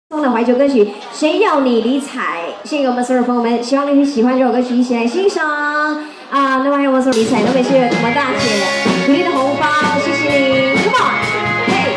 送的怀旧歌曲《谁要你理睬》，献给我们所有朋友们，希望你们喜欢这首歌曲，一起来欣赏啊！那么还有我们所有理睬，特别是我们大姐鼓励的红包，谢谢你 ，Come on， 嘿！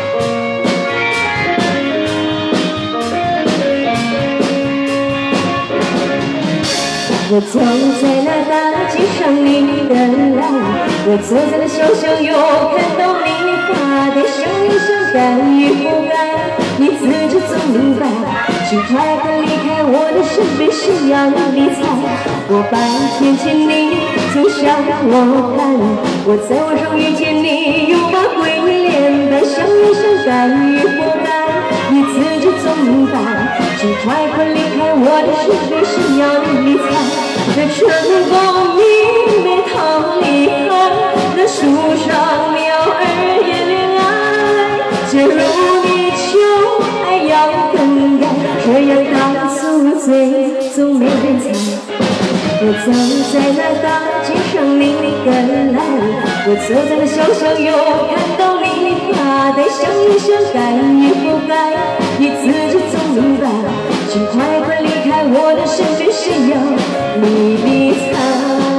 我走在那大街上，你的来；我坐在那小巷，又看到你发呆，想一想，该与不该。 你自己总明白，请快快离开我的身边，谁要你理睬？我白天见你总向我看，我在晚上遇见你又把鬼脸般，想一想该与不该，你自己总明白，请快快离开我的身边，谁要你理睬？那春风明媚桃李开，那树上鸟儿也恋爱，假如你。 要更改，这样大宿醉总没人猜。我走在那大街上，你跟来；我坐在那小巷，又看到你发呆，想一想该与不该，你自己总明白。请快快离开我的身边，谁要你理睬？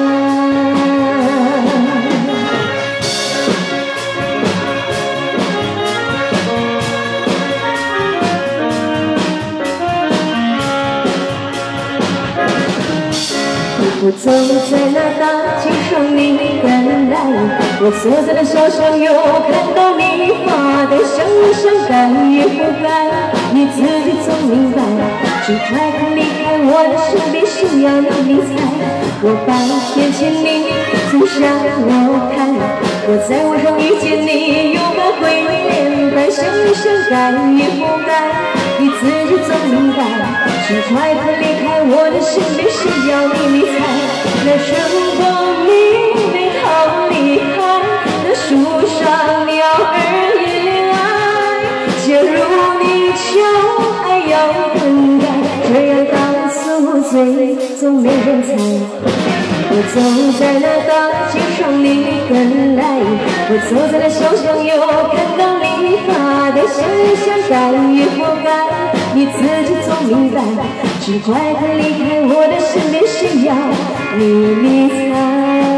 我走在那大街上，你跟来；我坐在那小巷，又看到你发呆，想一想该与不该，你自己总明白。请快快离开我的身边，谁要你理睬？我白天见你总向我看，我在晚上遇见你又把鬼脸般，想一想该与不该，你自己总明白。请快快离开我的身边，谁要你理睬？ 那春光明媚桃李开，那树上鸟儿也恋爱。假如你求爱要更改，这样大宿醉总没人猜。我走在那大街上，你跟来；我坐在那小巷，又看到你发呆，想一想该与不该，你自己总明白。请快快离开我的身边，谁要？ 你理睬。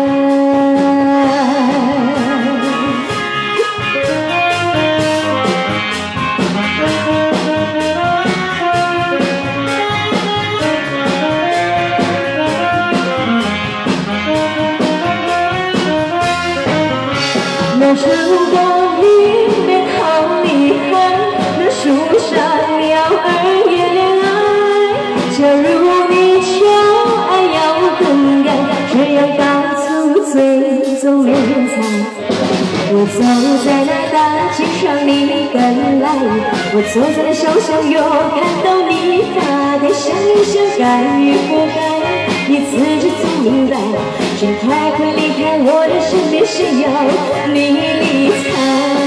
那春光明媚桃李开，那树上鸟儿也恋爱。假如你求爱要更改。 这样大宿醉总没人猜。我走在那大街上，你跟来；我坐在那小巷，又看到你发呆，想一想该与不该，你自己总明白。请快快离开我的身边，谁要你理睬？